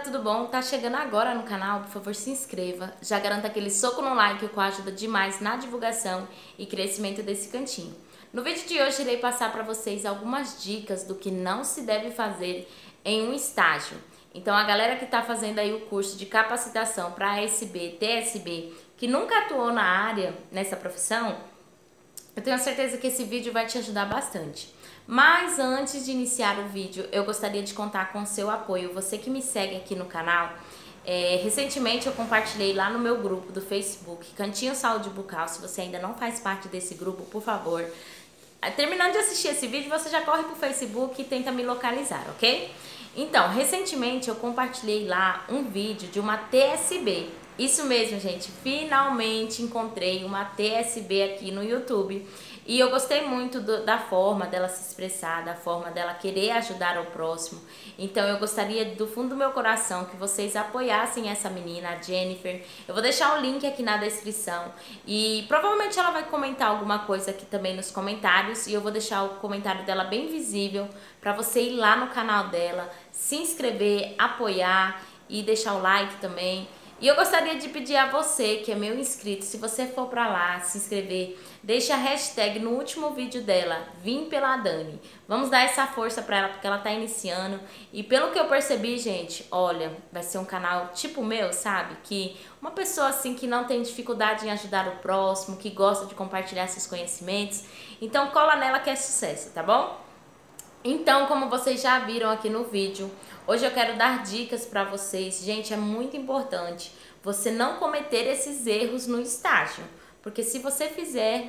tudo bom? Tá chegando agora no canal? Por favor, se inscreva. Já garanta aquele soco no like, o qual ajuda demais na divulgação e crescimento desse cantinho. No vídeo de hoje, irei passar para vocês algumas dicas do que não se deve fazer em um estágio. Então, a galera que tá fazendo aí o curso de capacitação para ASB, TSB, que nunca atuou na área, nessa profissão, eu tenho certeza que esse vídeo vai te ajudar bastante. Mas antes de iniciar o vídeo, eu gostaria de contar com o seu apoio. Você que me segue aqui no canal, recentemente eu compartilhei lá no meu grupo do Facebook, Cantinho Saúde Bucal. Se você ainda não faz parte desse grupo, por favor, terminando de assistir esse vídeo, você já corre pro Facebook e tenta me localizar, ok? Então, recentemente eu compartilhei lá um vídeo de uma TSB. Isso mesmo, gente, finalmente encontrei uma TSB aqui no YouTube. E eu gostei muito da forma dela se expressar, da forma dela querer ajudar o próximo. Então eu gostaria do fundo do meu coração que vocês apoiassem essa menina, a Jennifer. Eu vou deixar o link aqui na descrição e provavelmente ela vai comentar alguma coisa aqui também nos comentários. E eu vou deixar o comentário dela bem visível para você ir lá no canal dela, se inscrever, apoiar e deixar o like também. E eu gostaria de pedir a você, que é meu inscrito, se você for pra lá, se inscrever, deixa a hashtag no último vídeo dela, Vim pela Dani. Vamos dar essa força pra ela, porque ela tá iniciando. E pelo que eu percebi, gente, olha, vai ser um canal tipo meu, sabe? Que uma pessoa assim que não tem dificuldade em ajudar o próximo, que gosta de compartilhar seus conhecimentos. Então cola nela que é sucesso, tá bom? Então, como vocês já viram aqui no vídeo, hoje eu quero dar dicas para vocês. Gente, é muito importante você não cometer esses erros no estágio, porque se você fizer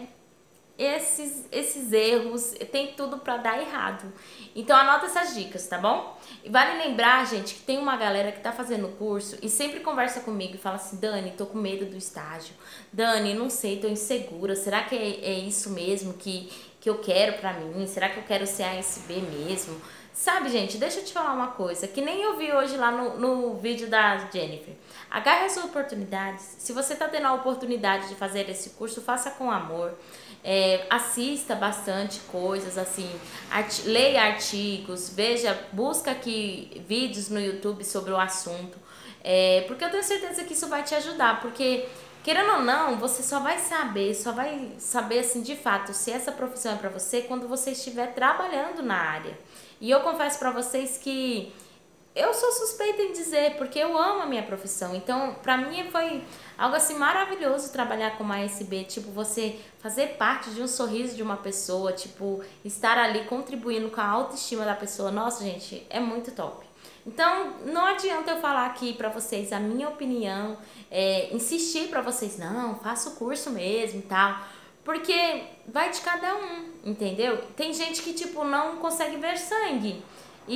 esses erros, tem tudo para dar errado. Então anota essas dicas, tá bom? E vale lembrar, gente, que tem uma galera que tá fazendo o curso e sempre conversa comigo e fala assim: Dani, tô com medo do estágio. Dani, não sei, tô insegura. Será que é isso mesmo que eu quero pra mim? Será que eu quero ser ASB mesmo? Sabe, gente, deixa eu te falar uma coisa, que nem eu vi hoje lá no vídeo da Jennifer. Agarre as oportunidades. Se você tá tendo a oportunidade de fazer esse curso, faça com amor. Assista bastante coisas, assim, leia artigos, veja, busca aqui vídeos no YouTube sobre o assunto. Porque eu tenho certeza que isso vai te ajudar, porque querendo ou não, você só vai saber assim de fato se essa profissão é para você quando você estiver trabalhando na área. E eu confesso para vocês que eu sou suspeita em dizer, porque eu amo a minha profissão. Então, pra mim foi algo assim maravilhoso trabalhar com uma ASB, tipo, você fazer parte de um sorriso de uma pessoa, tipo, estar ali contribuindo com a autoestima da pessoa. Nossa, gente, é muito top. Então, não adianta eu falar aqui pra vocês a minha opinião, insistir pra vocês, não, faça o curso mesmo e tal, porque vai de cada um, entendeu? Tem gente que, tipo, não consegue ver sangue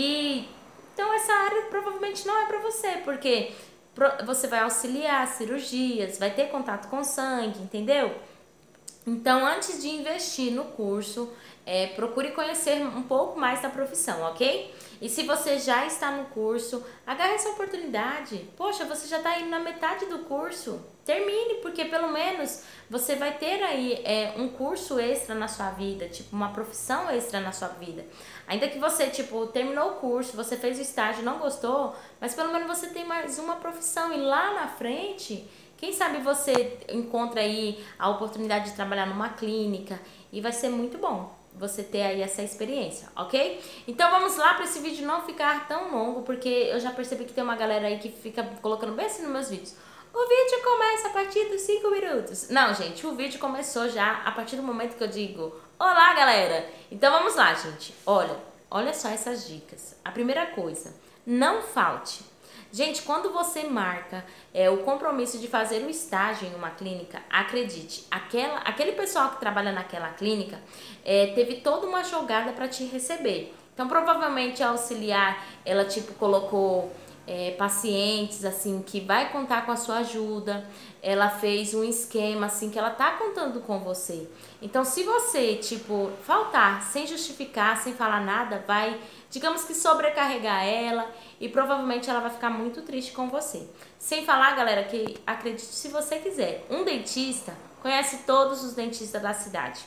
então essa área provavelmente não é pra você, porque você vai auxiliar cirurgias, vai ter contato com sangue, entendeu? Então, antes de investir no curso, procure conhecer um pouco mais da profissão, ok? E se você já está no curso, agarre essa oportunidade. Poxa, você já está indo na metade do curso. Termine, porque pelo menos você vai ter aí um curso extra na sua vida, tipo uma profissão extra na sua vida. Ainda que você, tipo, terminou o curso, você fez o estágio, não gostou, mas pelo menos você tem mais uma profissão. E lá na frente, quem sabe você encontra aí a oportunidade de trabalhar numa clínica e vai ser muito bom você ter aí essa experiência, ok? Então vamos lá para esse vídeo não ficar tão longo, porque eu já percebi que tem uma galera aí que fica colocando bem assim nos meus vídeos. O vídeo começa a partir dos 5 minutos. Não, gente, o vídeo começou já a partir do momento que eu digo olá, galera! Então vamos lá, gente. Olha só essas dicas. A primeira coisa, não falte. Gente, quando você marca o compromisso de fazer um estágio em uma clínica, acredite, aquele pessoal que trabalha naquela clínica teve toda uma jogada para te receber. Então, provavelmente a auxiliar, ela tipo colocou pacientes assim que vai contar com a sua ajuda. Ela fez um esquema assim que ela tá contando com você. Então, se você tipo faltar sem justificar, sem falar nada, vai, digamos que sobrecarregar ela e provavelmente ela vai ficar muito triste com você. Sem falar, galera, que acredite se você quiser, um dentista conhece todos os dentistas da cidade.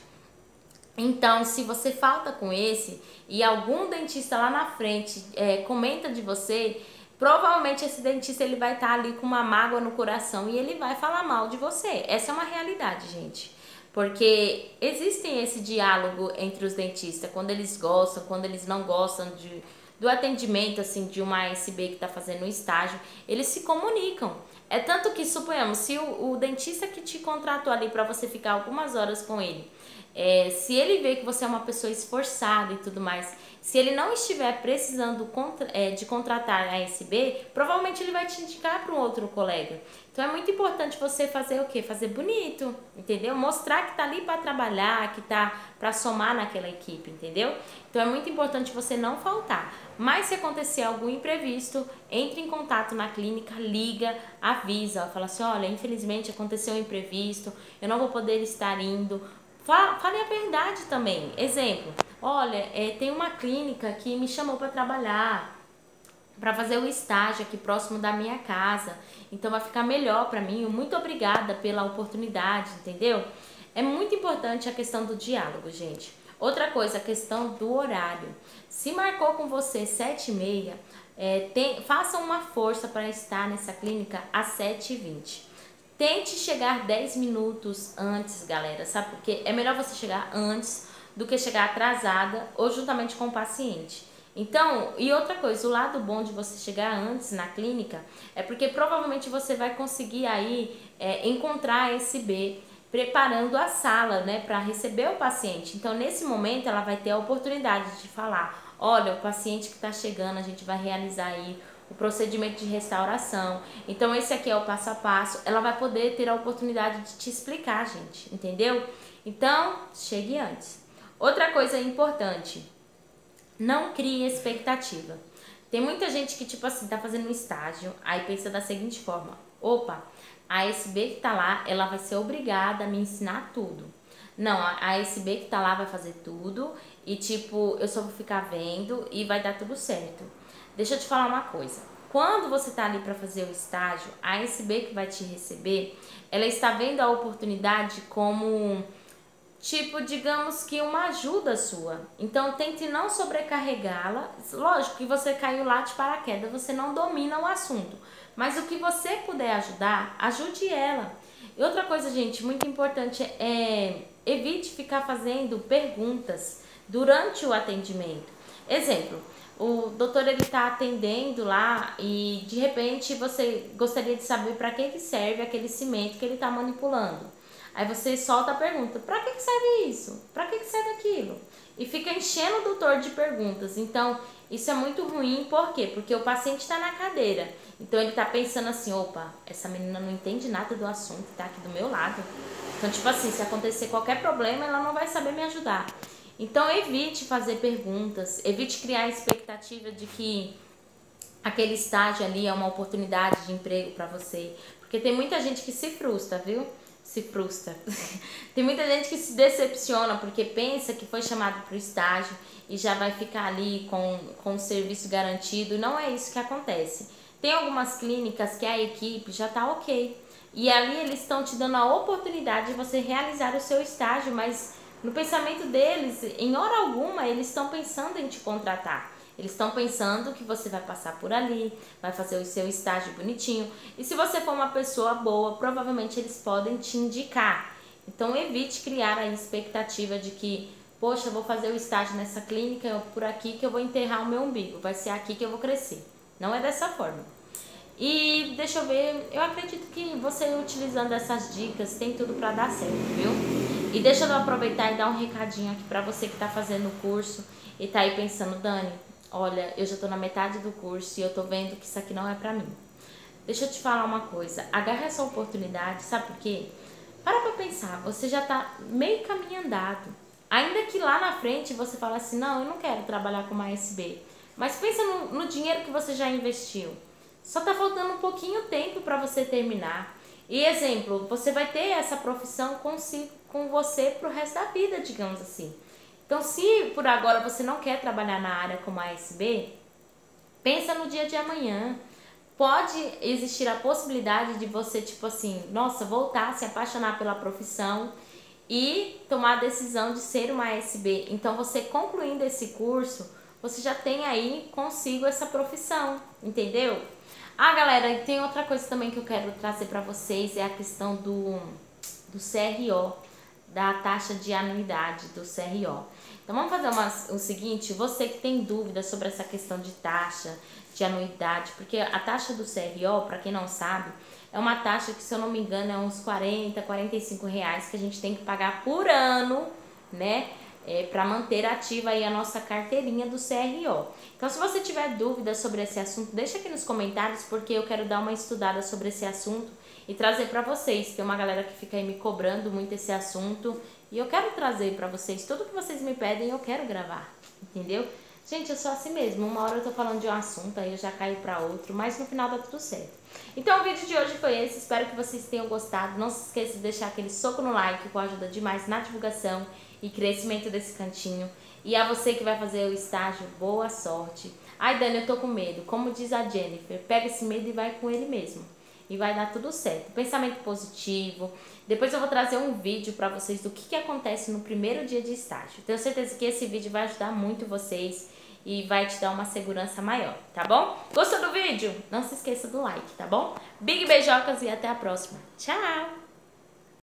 Então, se você falta com esse e algum dentista lá na frente comenta de você, provavelmente esse dentista ele vai estar ali com uma mágoa no coração e ele vai falar mal de você. Essa é uma realidade, gente. Porque existem esse diálogo entre os dentistas, quando eles gostam, quando eles não gostam do atendimento assim de uma ASB que está fazendo um estágio, eles se comunicam. É tanto que, suponhamos, se o dentista que te contratou ali para você ficar algumas horas com ele, se ele vê que você é uma pessoa esforçada e tudo mais, se ele não estiver precisando de contratar a ASB, provavelmente ele vai te indicar para um outro colega. Então é muito importante você fazer o quê? Fazer bonito, entendeu? Mostrar que tá ali para trabalhar, que tá para somar naquela equipe, entendeu? Então é muito importante você não faltar. Mas se acontecer algum imprevisto, entre em contato na clínica, liga, avisa, fala assim, olha, infelizmente aconteceu um imprevisto, eu não vou poder estar indo. Fale a verdade também. Exemplo, olha, tem uma clínica que me chamou para trabalhar, para fazer o estágio aqui próximo da minha casa, então vai ficar melhor para mim. Muito obrigada pela oportunidade, entendeu? É muito importante a questão do diálogo, gente. Outra coisa, a questão do horário. Se marcou com você 7h30, faça uma força para estar nessa clínica às 7h20. Tente chegar 10 minutos antes, galera, sabe? Porque é melhor você chegar antes do que chegar atrasada ou juntamente com o paciente. Então, e outra coisa, o lado bom de você chegar antes na clínica é porque provavelmente você vai conseguir aí encontrar a ASB preparando a sala, né, para receber o paciente. Então, nesse momento, ela vai ter a oportunidade de falar, olha, o paciente que está chegando, a gente vai realizar aí o procedimento de restauração. Então, esse aqui é o passo a passo. Ela vai poder ter a oportunidade de te explicar, gente, entendeu? Então, chegue antes. Outra coisa importante, não crie expectativa. Tem muita gente que, tipo assim, tá fazendo um estágio, aí pensa da seguinte forma, opa, a ASB que tá lá, ela vai ser obrigada a me ensinar tudo. Não, a ASB que tá lá vai fazer tudo e, tipo, eu só vou ficar vendo e vai dar tudo certo. Deixa eu te falar uma coisa. Quando você tá ali para fazer o estágio, a ASB que vai te receber, ela está vendo a oportunidade como, tipo, digamos que uma ajuda sua. Então, tente não sobrecarregá-la. Lógico que você caiu lá de paraquedas, você não domina o assunto. Mas o que você puder ajudar, ajude ela. E outra coisa, gente, muito importante evite ficar fazendo perguntas durante o atendimento. Exemplo, o doutor ele tá atendendo lá e de repente você gostaria de saber para que serve aquele cimento que ele tá manipulando. Aí você solta a pergunta, para que serve isso? Para que serve aquilo? E fica enchendo o doutor de perguntas. Então, isso é muito ruim, por quê? Porque o paciente está na cadeira. Então, ele está pensando assim, opa, essa menina não entende nada do assunto, está aqui do meu lado. Então, tipo assim, se acontecer qualquer problema, ela não vai saber me ajudar. Então, evite fazer perguntas, evite criar a expectativa de que aquele estágio ali é uma oportunidade de emprego para você. Porque tem muita gente que se frustra, viu? Se frustra. Tem muita gente que se decepciona porque pensa que foi chamado para o estágio e já vai ficar ali com o serviço garantido. Não é isso que acontece. Tem algumas clínicas que a equipe já está ok. E ali eles estão te dando a oportunidade de você realizar o seu estágio, mas no pensamento deles, em hora alguma, eles estão pensando em te contratar. Eles estão pensando que você vai passar por ali, vai fazer o seu estágio bonitinho. E se você for uma pessoa boa, provavelmente eles podem te indicar. Então, evite criar a expectativa de que, poxa, eu vou fazer o estágio nessa clínica, por aqui que eu vou enterrar o meu umbigo. Vai ser aqui que eu vou crescer. Não é dessa forma. E deixa eu ver, eu acredito que você utilizando essas dicas tem tudo para dar certo, viu? E deixa eu aproveitar e dar um recadinho aqui para você que está fazendo o curso e tá aí pensando, Dani, olha, eu já tô na metade do curso e eu tô vendo que isso aqui não é pra mim. Deixa eu te falar uma coisa, agarra essa oportunidade, sabe por quê? Pra pensar, você já tá meio caminho andado. Ainda que lá na frente você fala assim, não, eu não quero trabalhar com uma ASB. Mas pensa no dinheiro que você já investiu. Só tá faltando um pouquinho tempo pra você terminar. E exemplo, você vai ter essa profissão com você pro resto da vida, digamos assim. Então, se por agora você não quer trabalhar na área como ASB, pensa no dia de amanhã. Pode existir a possibilidade de você, tipo assim, nossa, voltar a se apaixonar pela profissão e tomar a decisão de ser uma ASB. Então, você concluindo esse curso, você já tem aí consigo essa profissão, entendeu? Ah, galera, e tem outra coisa também que eu quero trazer pra vocês, é a questão do CRO, da taxa de anuidade do CRO. Então vamos fazer o seguinte, você que tem dúvida sobre essa questão de taxa de anuidade, porque a taxa do CRO, para quem não sabe, é uma taxa que, se eu não me engano, é uns 40, 45 reais que a gente tem que pagar por ano, né? Para manter ativa aí a nossa carteirinha do CRO. Então, se você tiver dúvidas sobre esse assunto, deixa aqui nos comentários, porque eu quero dar uma estudada sobre esse assunto e trazer para vocês. Tem uma galera que fica aí me cobrando muito esse assunto e eu quero trazer para vocês tudo que vocês me pedem, eu quero gravar, entendeu? Gente, eu sou assim mesmo, uma hora eu tô falando de um assunto, aí eu já caio para outro, mas no final dá tudo certo. Então o vídeo de hoje foi esse, espero que vocês tenham gostado. Não se esqueça de deixar aquele soco no like, que ajuda demais na divulgação e crescimento desse cantinho. E a você que vai fazer o estágio, boa sorte. Ai, Dani, eu tô com medo. Como diz a Jennifer, pega esse medo e vai com ele mesmo. E vai dar tudo certo. Pensamento positivo. Depois eu vou trazer um vídeo pra vocês do que acontece no primeiro dia de estágio. Tenho certeza que esse vídeo vai ajudar muito vocês e vai te dar uma segurança maior, tá bom? Gostou do vídeo? Não se esqueça do like, tá bom? Big beijocas e até a próxima. Tchau!